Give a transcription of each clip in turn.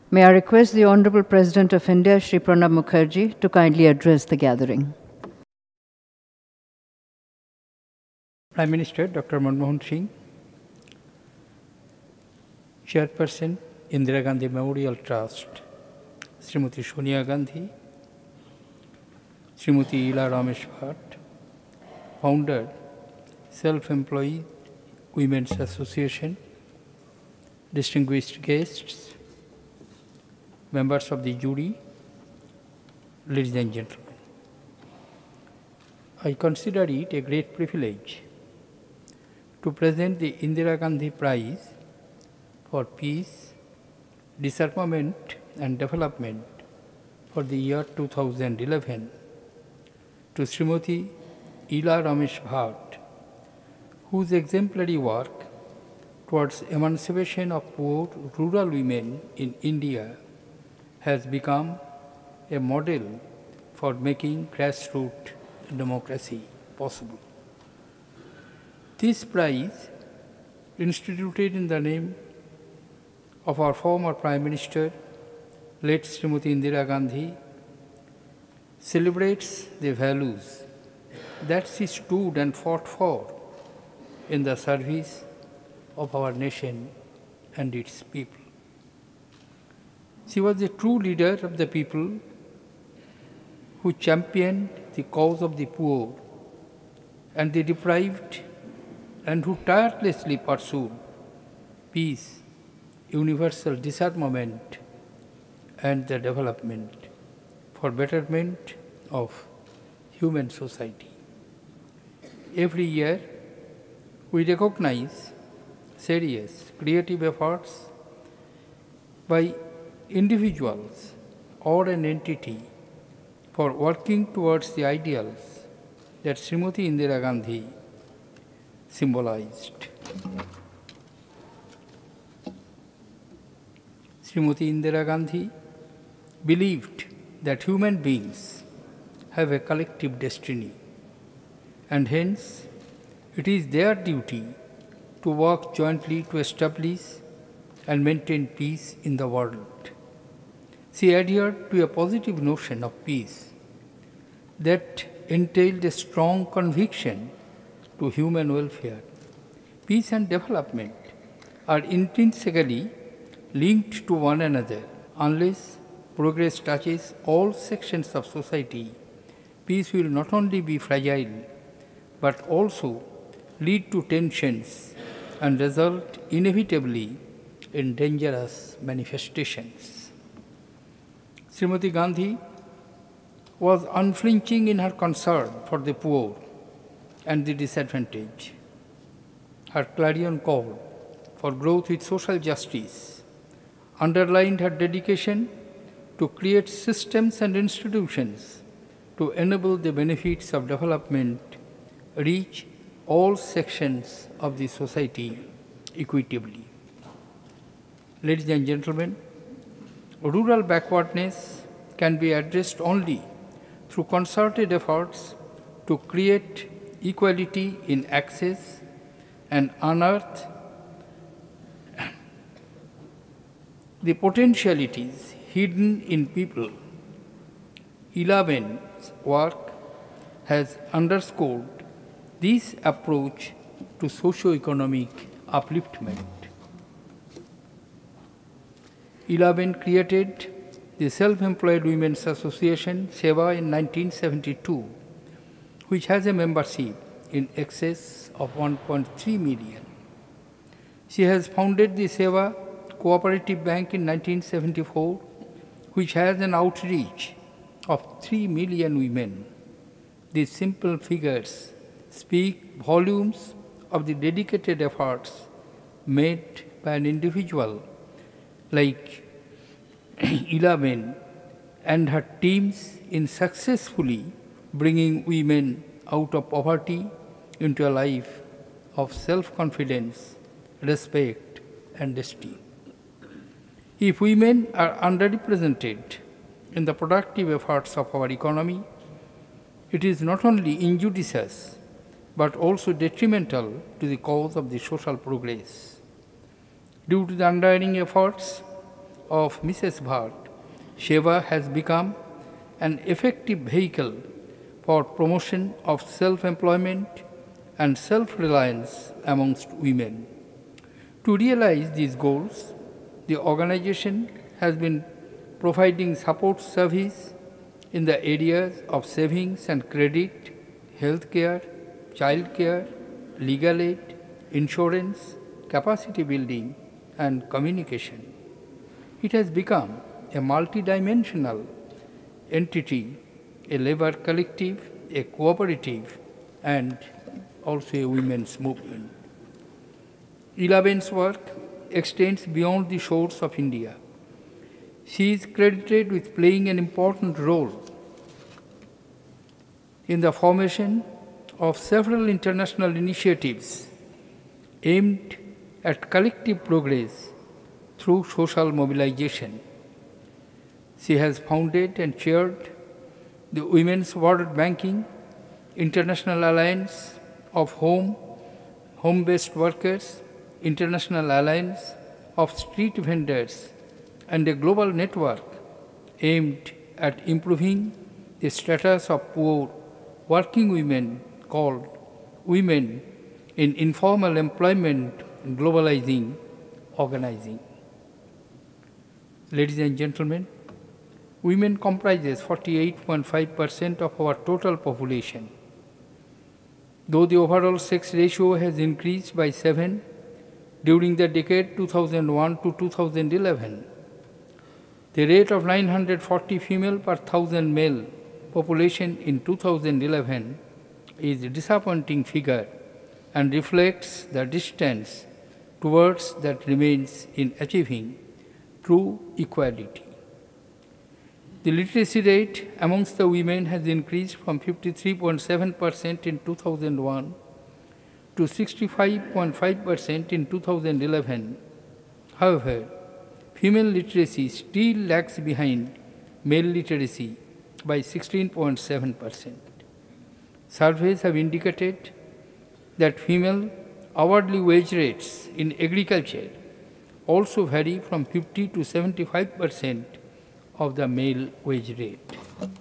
May I request the Honorable President of India, Shri Pranab Mukherjee, to kindly address the gathering. Prime Minister Dr. Manmohan Singh, Chairperson, Indira Gandhi Memorial Trust, Srimati Sonia Gandhi, Srimati Ila Ramesh Bhatt, Founder, Self-Employed Women's Association, distinguished guests, members of the jury, ladies and gentlemen. I consider it a great privilege to present the Indira Gandhi Prize for Peace, Disarmament and Development for the year 2011 to Srimati Ila Ramesh Bhatt, whose exemplary work towards emancipation of poor rural women in India has become a model for making grassroots democracy possible. This prize, instituted in the name of our former Prime Minister, late Srimati Indira Gandhi, celebrates the values that she stood and fought for in the service of our nation and its people. She was a true leader of the people who championed the cause of the poor and the deprived, and who tirelessly pursued peace, universal disarmament, and the development for betterment of human society. Every year, we recognize serious, creative efforts by individuals or an entity for working towards the ideals that Srimati Indira Gandhi symbolized. Srimati Indira Gandhi believed that human beings have a collective destiny, and hence it is their duty to work jointly to establish and maintain peace in the world. She adhered to a positive notion of peace that entailed a strong conviction to human welfare. Peace and development are intrinsically linked to one another. Unless progress touches all sections of society, peace will not only be fragile, but also lead to tensions and result inevitably in dangerous manifestations. Srimati Gandhi was unflinching in her concern for the poor and the disadvantaged. Her clarion call for growth with social justice underlined her dedication to create systems and institutions to enable the benefits of development reach all sections of the society equitably. Ladies and gentlemen, rural backwardness can be addressed only through concerted efforts to create equality in access and unearth the potentialities hidden in people. Ilaben's work has underscored this approach to socio-economic upliftment. Ilaben created the Self-Employed Women's Association, SEWA, in 1972, which has a membership in excess of 1.3 million. She has founded the SEWA Cooperative Bank in 1974, which has an outreach of 3 million women. These simple figures speak volumes of the dedicated efforts made by an individual like Ilaben and her teams in successfully bringing women out of poverty into a life of self-confidence, respect, and esteem. If women are underrepresented in the productive efforts of our economy, it is not only injudicious but also detrimental to the cause of the social progress. Due to the undying efforts of Mrs. Bhatt, Seva has become an effective vehicle for promotion of self-employment and self-reliance amongst women. To realize these goals, the organization has been providing support service in the areas of savings and credit, healthcare, childcare, legal aid, insurance, capacity building, and communication. It has become a multidimensional entity, a labor collective, a cooperative, and also a women's movement. 11's work extends beyond the shores of India. She is credited with playing an important role in the formation of several international initiatives aimed at collective progress through social mobilization. She has founded and chaired the Women's World Banking, International Alliance of Home-Based Workers, International Alliance of Street Vendors, and a global network aimed at improving the status of poor working women called Women in Informal Employment Globalizing Organizing. Ladies and gentlemen, women comprises 48.5% of our total population. Though the overall sex ratio has increased by 7 during the decade 2001 to 2011, the rate of 940 female per 1,000 male population in 2011 is a disappointing figure and reflects the distance towards that remains in achieving true equality. The literacy rate amongst the women has increased from 53.7% in 2001 to 65.5% in 2011. However, female literacy still lags behind male literacy by 16.7%. Surveys have indicated that female hourly wage rates in agriculture also vary from 50 to 75% of the male wage rate.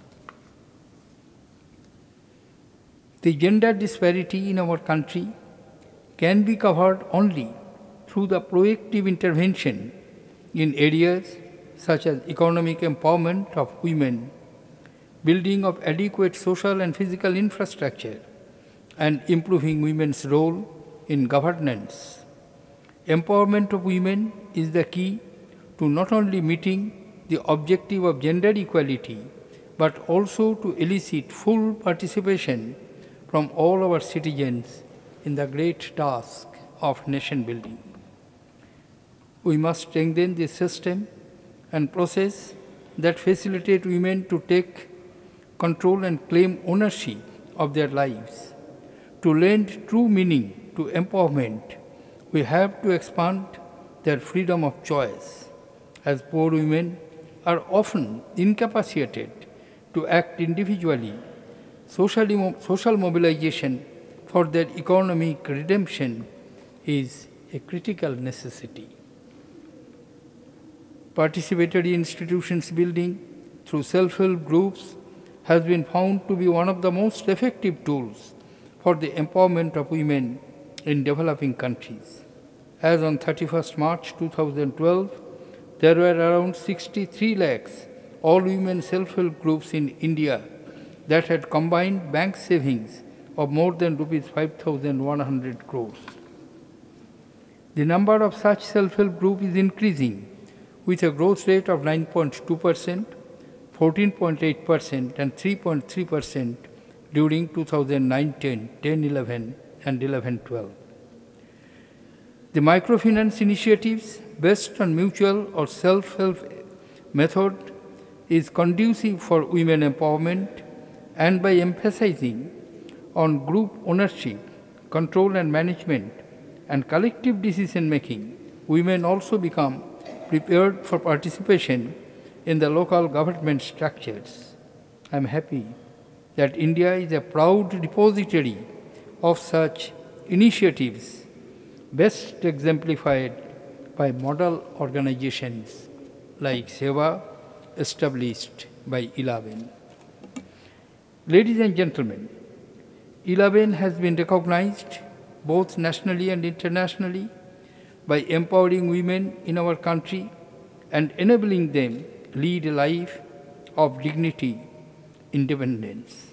The gender disparity in our country can be covered only through the proactive intervention in areas such as economic empowerment of women, building of adequate social and physical infrastructure, and improving women's role in governance. Empowerment of women is the key to not only meeting the objective of gender equality, but also to elicit full participation from all our citizens in the great task of nation building. We must strengthen the system and process that facilitate women to take control and claim ownership of their lives. To lend true meaning to empowerment, we have to expand their freedom of choice, as poor women are often incapacitated to act individually. Social mobilization for their economic redemption is a critical necessity. Participatory institutions building through self-help groups has been found to be one of the most effective tools for the empowerment of women in developing countries. As on 31st March 2012, there were around 63 lakhs all-women self-help groups in India that had combined bank savings of more than rupees 5,100 crores. The number of such self-help groups is increasing with a growth rate of 9.2%, 14.8% and 3.3% during 2009-10, 10-11 and 11-12. The microfinance initiatives based on mutual or self-help method is conducive for women empowerment, and by emphasizing on group ownership, control and management, and collective decision-making, women also become prepared for participation in the local government structures. I am happy that India is a proud repository of such initiatives, best exemplified by model organizations like Seva established by 11. Ladies and gentlemen, 11 has been recognized both nationally and internationally by empowering women in our country and enabling them lead a life of dignity, independence.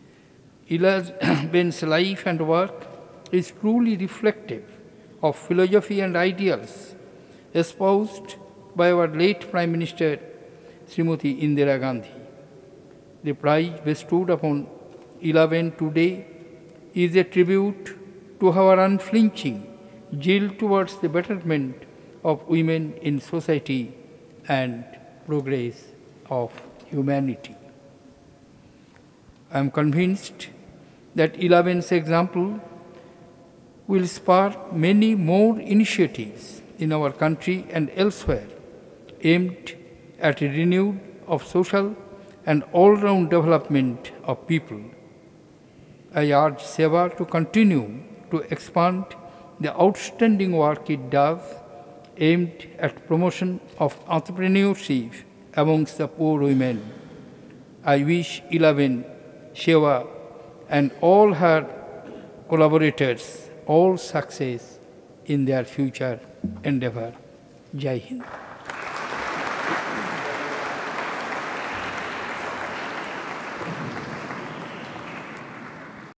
11's life and work is truly reflective of philosophy and ideals espoused by our late Prime Minister, Srimati Indira Gandhi. The prize bestowed upon 11 today is a tribute to our unflinching zeal towards the betterment of women in society and progress of humanity. I am convinced that 11's example will spark many more initiatives in our country and elsewhere aimed at a renewal of social and all-round development of people. I urge Seva to continue to expand the outstanding work it does aimed at promotion of entrepreneurship amongst the poor women. I wish 11, Seva, and all her collaborators all success in their future endeavor. Jai Hind.